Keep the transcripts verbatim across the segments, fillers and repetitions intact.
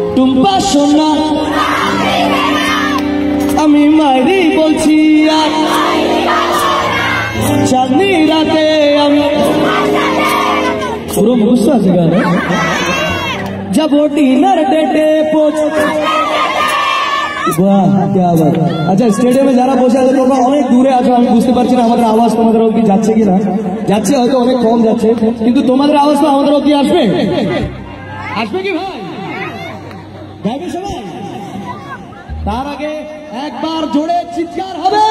টুম্পা সোনা আমি মাইরি বলছি আর চাঁদনি রাতে আমি পুরো মুখস্থ আছে গান যাব ডিনার ডেটে পৌঁছ। আচ্ছা স্টেডিয়ামে যারা বসে আছে তোমরা অনেক দূরে আছো, আমি বুঝতে পারছি না আমাদের আওয়াজ তোমাদের অব্দি যাচ্ছে কিনা। যাচ্ছে হয়তো অনেক কম যাচ্ছে, কিন্তু তোমাদের আওয়াজ তো আমাদের অব্দি আসবে। আসবে কি ভাই? গাইবে সবাই? তার আগে একবার জোরে চিৎকার হবে।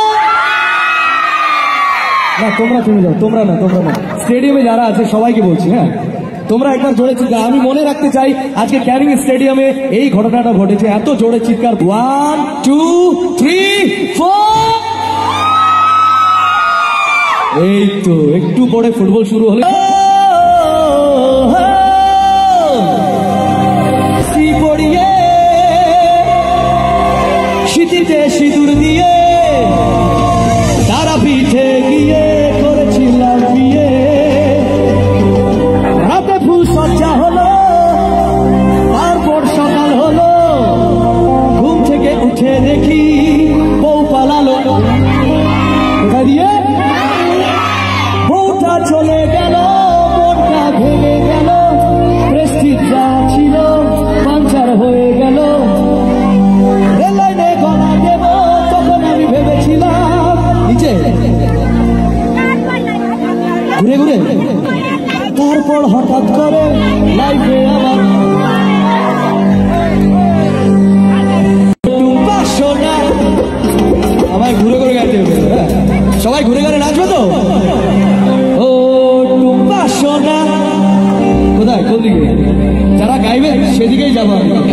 না তোমরা থেমে যাও, তোমরা না তোমরা না স্টেডিয়ামে যারা আছে সবাইকে বলছি, হ্যাঁ তোমরা একবার জোরে চিৎকার। আমি মনে রাখতে চাই আজকে ক্যানিং স্টেডিয়ামে এই ঘটনাটা ঘটেছে, এত জোরে চিৎকার। One two three four. এই তো একটু পরে ফুটবল শুরু হলে পড়িয়ে শীতিতে সিঁদুর দিয়ে তারা পিঠে গিয়ে করেছিলাম বিয়ে। রাতে ফুল সজ্জা হলো, তারপর সকাল হলো, ঘুম থেকে উঠে দেখি বউ পালালো। কোথায় দিয়ে? বউটা চলে গেল, মনটা ভেঙে গেল, প্রেস্টিজটা ছিল পাঞ্চার হয়ে গেল। রেললাইনে গলা দেব তখন আমি ভেবেছিলাম নিচে ঘুরে ঘুরে, তারপর হঠাৎ করে লাইফে আমার টুম্পা সোনা। আমায় ঘুরে ঘুরে গাইতে হবে, সবাই ঘুরে ঘুরে নাচবে তো। ও টুম্পা সোনা কোথায়, কোন দিকে? যারা গাইবে সেদিকেই যাবো আমি।